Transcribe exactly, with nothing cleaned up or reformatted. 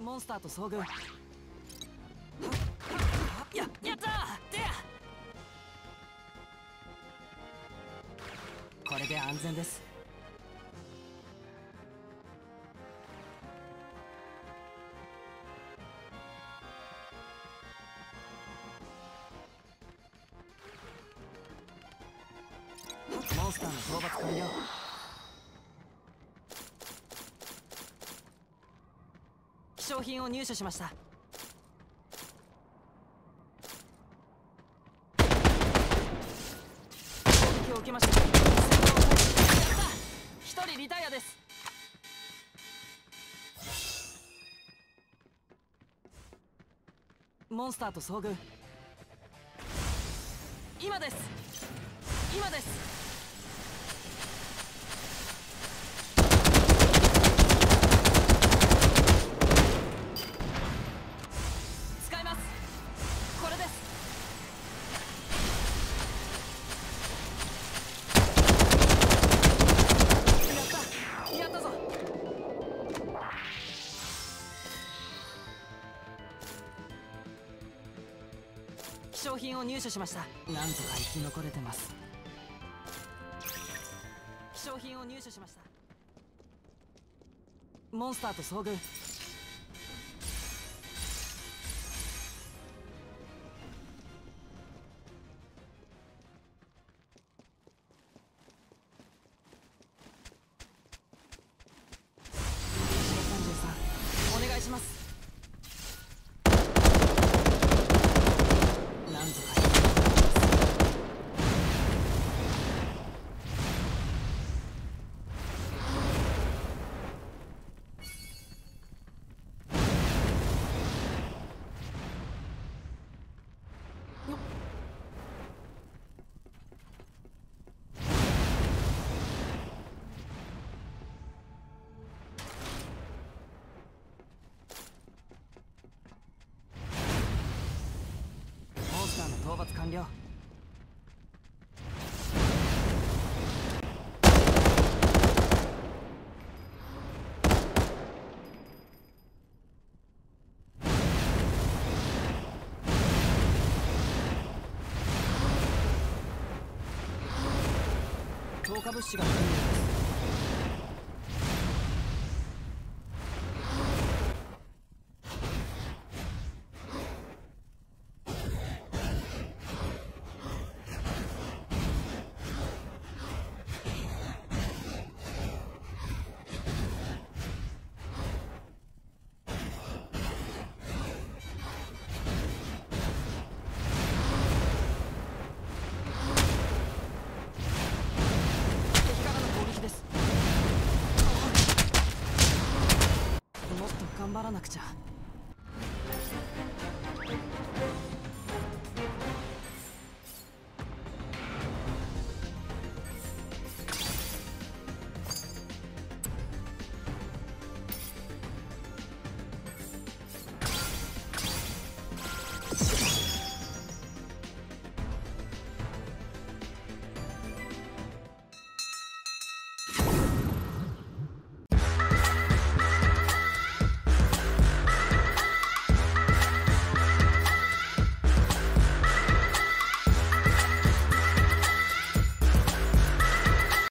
モンスターと遭遇。ややったー。でやこれで安全です。モンスターの討伐完了。希少品を入手しました。攻撃を受けました。一人リタイアです。モンスターと遭遇。今です。今です。使います。これです。やったやったぞ。希少品を入手しました。なんとか生き残れてます。希少品を入手しました。モンスターと遭遇。さんじゅうさんお願いします。なんとかモンスターの討伐完了。強化物資が来るようです。もっと頑張らなくちゃ。